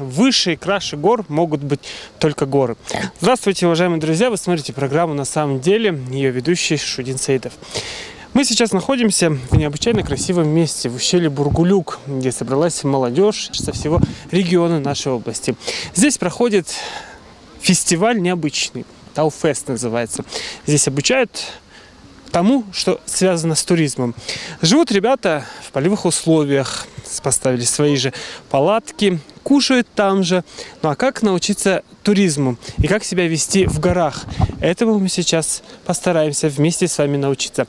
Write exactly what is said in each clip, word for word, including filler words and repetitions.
выше и краше гор могут быть только горы. Здравствуйте, уважаемые друзья! Вы смотрите программу «На самом деле», ее ведущий Шудин Саидов. Мы сейчас находимся в необычайно красивом месте, в ущелье Бургулюк, где собралась молодежь со всего региона нашей области. Здесь проходит фестиваль необычный, Тауфест называется. Здесь обучают тому, что связано с туризмом. Живут ребята в полевых условиях, поставили свои же палатки, кушают там же. Ну а как научиться туризму и как себя вести в горах? Этому мы сейчас постараемся вместе с вами научиться.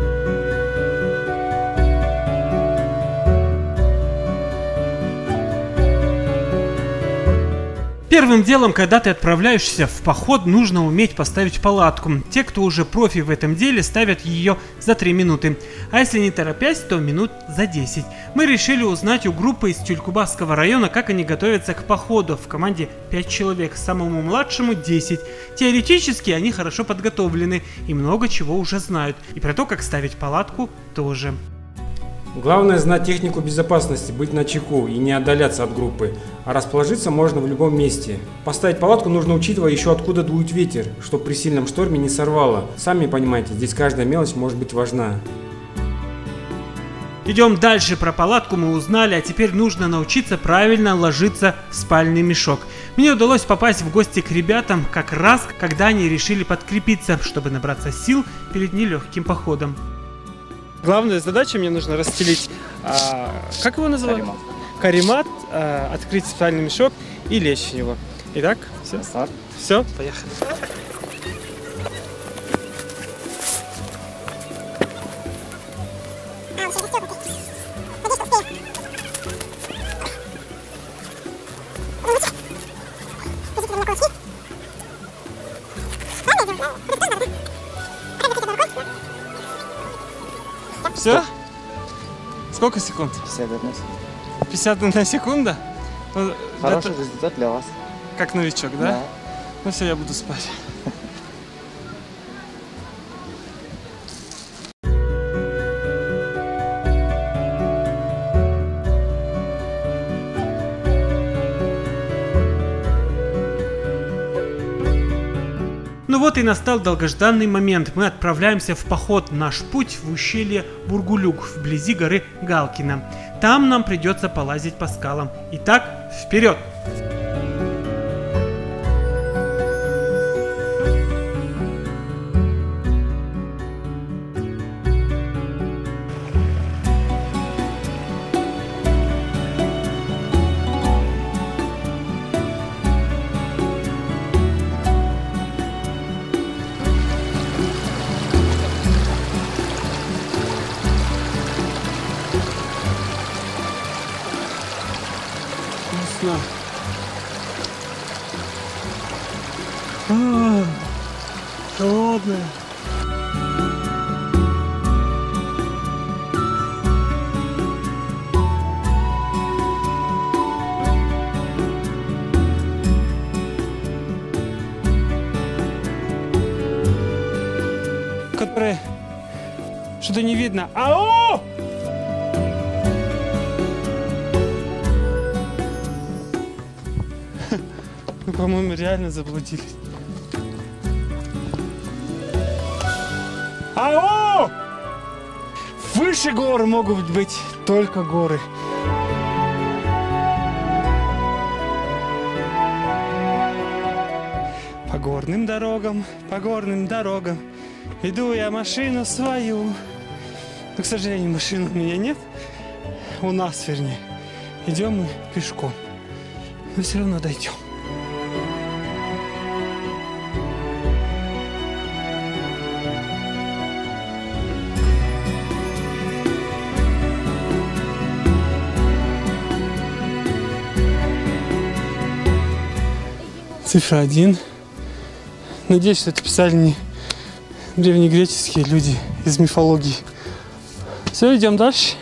Первым делом, когда ты отправляешься в поход, нужно уметь поставить палатку. Те, кто уже профи в этом деле, ставят ее за три минуты. А если не торопясь, то минут за десять. Мы решили узнать у группы из Тюлькубасского района, как они готовятся к походу. В команде пять человек, самому младшему десять. Теоретически они хорошо подготовлены и много чего уже знают. И про то, как ставить палатку, тоже. Главное знать технику безопасности, быть начеку и не отдаляться от группы, а расположиться можно в любом месте. Поставить палатку нужно, учитывая еще откуда дует ветер, чтобы при сильном шторме не сорвало. Сами понимаете, здесь каждая мелочь может быть важна. Идем дальше. Про палатку мы узнали, а теперь нужно научиться правильно ложиться в спальный мешок. Мне удалось попасть в гости к ребятам как раз, когда они решили подкрепиться, чтобы набраться сил перед нелегким походом. Главная задача, мне нужно расстелить, а, как его называют? Каремат. Каремат, а, открыть спальный мешок и лечь в него. Итак, все. Старт. Все, поехали. Все? Сколько секунд? пятьдесят одна секунда. пятьдесят одна секунда? Ну, Хороший это результат для вас. как новичок, да? Да. Ну все, я буду спать. Ну вот и настал долгожданный момент. Мы отправляемся в поход. Наш путь в ущелье Бургулюк, вблизи горы Галкина. Там нам придется полазить по скалам. Итак, вперед! Вкусно. А, холодная. Которые что-то не видно. Ау! Мы, по-моему, реально заблудились. Ау! Выше горы могут быть только горы. По горным дорогам, по горным дорогам иду я машину свою. Но, к сожалению, машины у меня нет. У нас, вернее. Идем мы пешком. Но все равно дойдем. Цифра один. Надеюсь, что это писали не древнегреческие люди из мифологии. Все, идем дальше.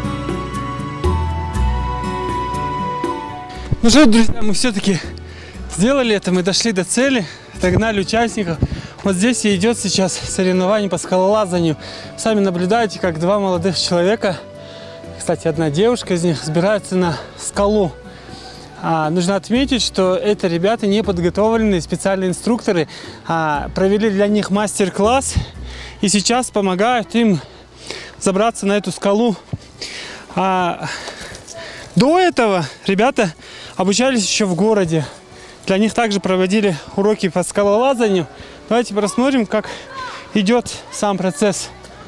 Ну что, друзья, мы все-таки сделали это, мы дошли до цели, догнали участников. Вот здесь и идет сейчас соревнование по скалолазанию. Сами наблюдаете, как два молодых человека, кстати, одна девушка из них, взбираются на скалу. А, нужно отметить, что это ребята не подготовленные, специальные инструкторы, а, провели для них мастер-класс и сейчас помогают им забраться на эту скалу. А, до этого ребята обучались еще в городе. Для них также проводили уроки по скалолазанию. Давайте посмотрим, как идет сам процесс.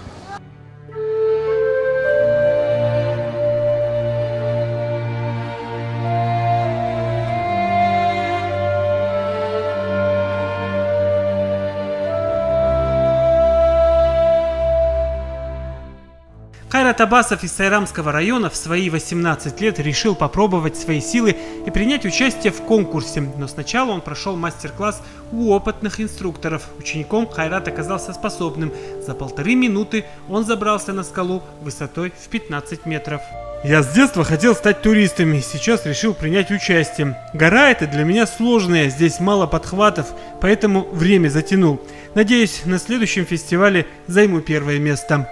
Кайрат Абасов из Сайрамского района в свои восемнадцать лет решил попробовать свои силы и принять участие в конкурсе. Но сначала он прошел мастер-класс у опытных инструкторов. Учеником Кайрат оказался способным. За полторы минуты он забрался на скалу высотой в пятнадцать метров. Я с детства хотел стать туристом и сейчас решил принять участие. Гора эта для меня сложная, здесь мало подхватов, поэтому время затянул. Надеюсь, на следующем фестивале займу первое место.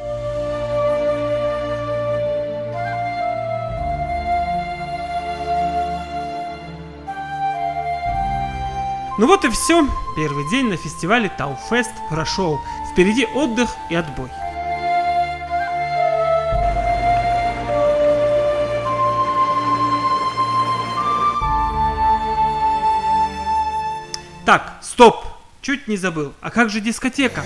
Ну вот и все. Первый день на фестивале Тауфест прошел. Впереди отдых и отбой. Так, стоп! Чуть не забыл. А как же дискотека?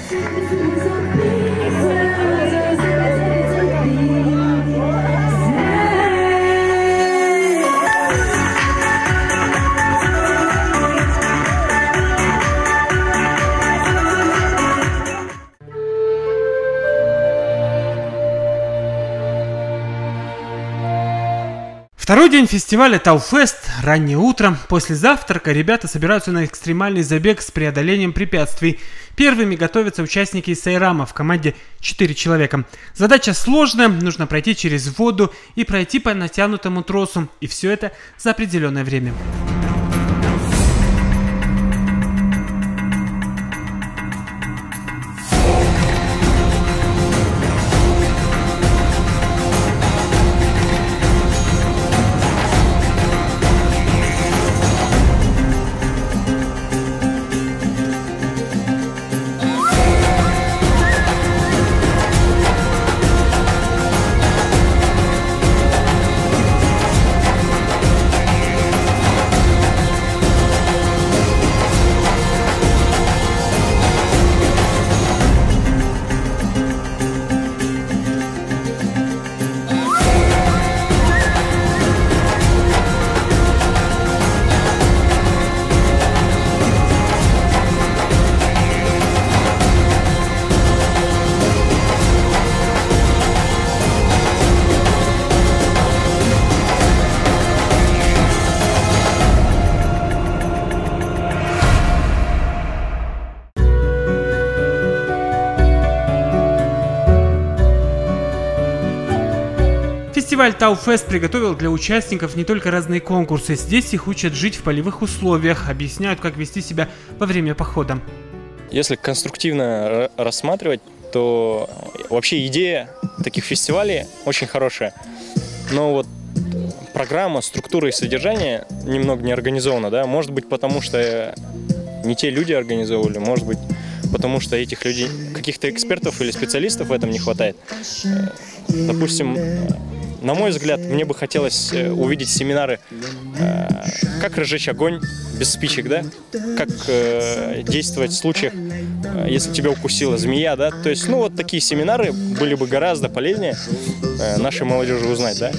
Второй день фестиваля Тауфест. Раннее утро. После завтрака ребята собираются на экстремальный забег с преодолением препятствий. Первыми готовятся участники из Сайрама в команде четыре человека. Задача сложная. Нужно пройти через воду и пройти по натянутому тросу. И все это за определенное время. Фестиваль Тауфест приготовил для участников не только разные конкурсы. Здесь их учат жить в полевых условиях, объясняют, как вести себя во время похода. Если конструктивно рассматривать, то вообще идея таких фестивалей очень хорошая. Но вот программа, структура и содержание немного не организована, да? Может быть, потому что не те люди организовывали, может быть, потому что этих людей, каких-то экспертов или специалистов в этом не хватает. Допустим, на мой взгляд, мне бы хотелось увидеть семинары, как разжечь огонь без спичек, да, как действовать в случаях, если тебя укусила змея, да, то есть, ну, вот такие семинары были бы гораздо полезнее нашей молодежи узнать, да.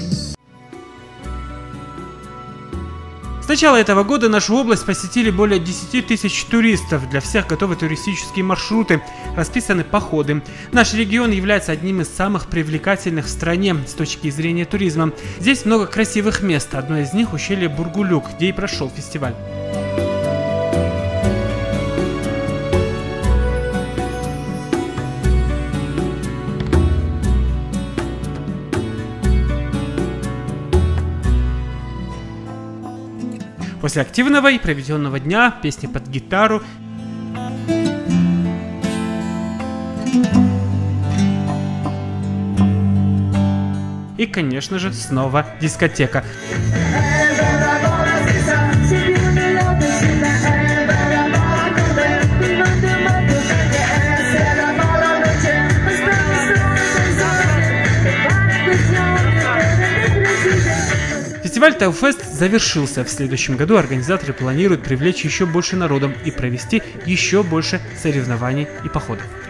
С начала этого года нашу область посетили более десяти тысяч туристов. Для всех готовы туристические маршруты, расписаны походы. Наш регион является одним из самых привлекательных в стране с точки зрения туризма. Здесь много красивых мест. Одно из них ущелье Бургулюк, где и прошел фестиваль. После активного и проведенного дня, песни под гитару и, конечно же, снова дискотека. Фестиваль Тауфест завершился. В следующем году организаторы планируют привлечь еще больше народу и провести еще больше соревнований и походов.